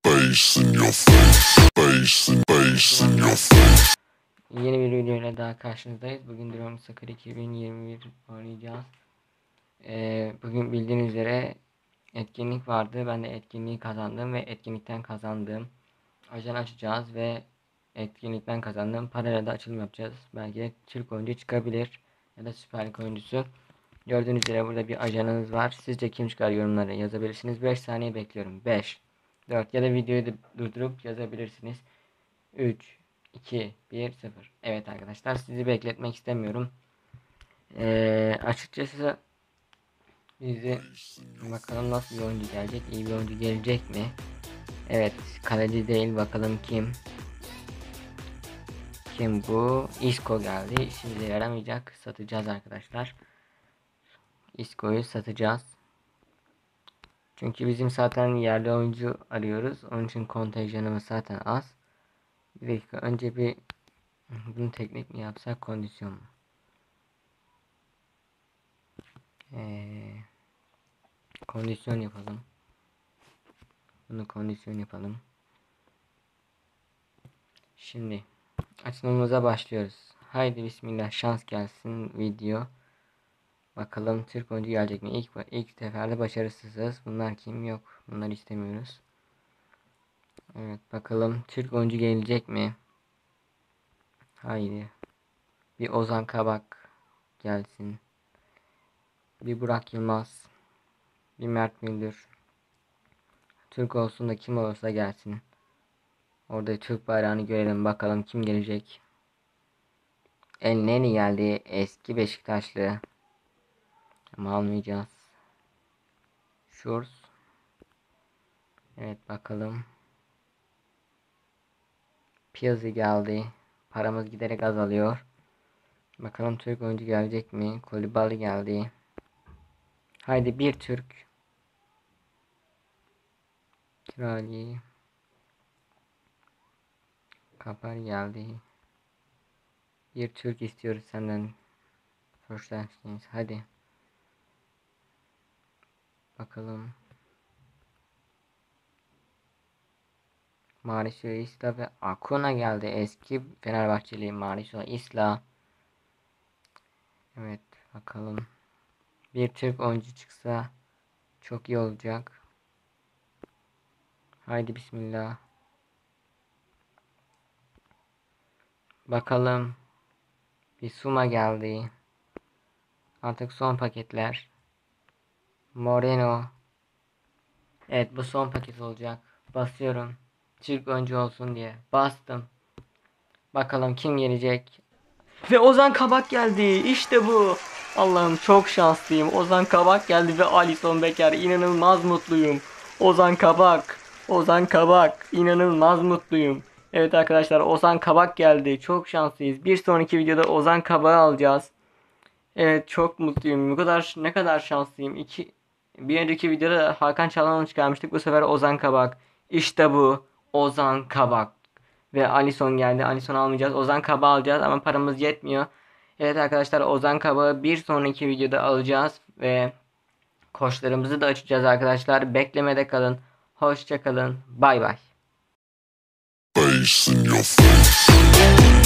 Bass in your face, bass in your face. Yeni bir videoyla daha karşınızdayız. Bugün Drone Soccer 2021 oynayacağız. Bugün bildiğiniz üzere etkinlik vardı. Ben de etkinliği kazandım ve etkinlikten kazandığım ajan açacağız ve etkinlikten kazandığım parayla da açılım yapacağız. Belki de Türk oyuncu çıkabilir ya da Süper Lig oyuncusu. Gördüğünüz üzere burada bir ajanınız var. Sizce kim çıkar, yorumlara yazabilirsiniz. 5 saniye bekliyorum. 5, 4 ya da videoyu da durdurup yazabilirsiniz. 3, 2, 1, 0. Evet arkadaşlar, sizi bekletmek istemiyorum. Açıkçası bizi bakalım nasıl bir oyuncu gelecek. İyi bir oyuncu gelecek mi? Evet, kaleci değil, bakalım kim? Kim bu? Isco geldi. İşimize yaramayacak. Satacağız arkadaşlar. Isco'yu satacağız. Çünkü bizim zaten yerli oyuncu arıyoruz. Onun için kontenjanımız zaten az. Bir dakika, önce bir bunu teknik mi yapsak, kondisyon mu? Kondisyon yapalım. Bunu kondisyon yapalım. Şimdi açılımımıza başlıyoruz. Haydi bismillah, şans gelsin video. Bakalım Türk oyuncu gelecek mi? İlk seferde başarısızız. Bunlar kim? Yok. Bunları istemiyoruz. Evet, bakalım Türk oyuncu gelecek mi? Haydi. Bir Ozan Kabak gelsin. Bir Burak Yılmaz. Bir Mert Müldür. Türk olsun da kim olursa gelsin. Orada Türk bayrağını görelim, bakalım kim gelecek. El Neni geldi, eski Beşiktaşlı. Ama almayacağız. Şurs. Evet, bakalım. Piyazı geldi. Paramız giderek azalıyor. Bakalım Türk oyuncu gelecek mi? Kolibali geldi. Haydi bir Türk. Kirali. Kapar geldi. Bir Türk istiyoruz senden. Hoşlanmışsınız. Hadi. Bakalım. Mauricio Isla ve Acuna geldi. Eski Fenerbahçeli Mauricio Isla. Evet, bakalım. Bir Türk oyuncu çıksa çok iyi olacak. Haydi bismillah. Bakalım. Bir Suma geldi. Artık son paketler. Moreno. Evet, bu son paket olacak. Basıyorum. Türk oyuncu olsun diye. Bastım. Bakalım kim gelecek. Ve Ozan Kabak geldi. İşte bu. Allah'ım, çok şanslıyım. Ozan Kabak geldi ve Alisson Becker. İnanılmaz mutluyum. Ozan Kabak. Ozan Kabak. İnanılmaz mutluyum. Evet arkadaşlar, Ozan Kabak geldi. Çok şanslıyız. Bir sonraki videoda Ozan Kabak'ı alacağız. Evet, çok mutluyum. Ne kadar şanslıyım. Bir önceki videoda Hakan Çalhanoğlu çıkarmıştık. Bu sefer Ozan Kabak. İşte bu. Ozan Kabak. Ve Alisson geldi. Alisson almayacağız. Ozan Kabak'ı alacağız ama paramız yetmiyor. Evet arkadaşlar, Ozan Kabak'ı bir sonraki videoda alacağız. Ve koçlarımızı da açacağız arkadaşlar. Beklemede kalın. Hoşça kalın. Bay bay. Bass in your face.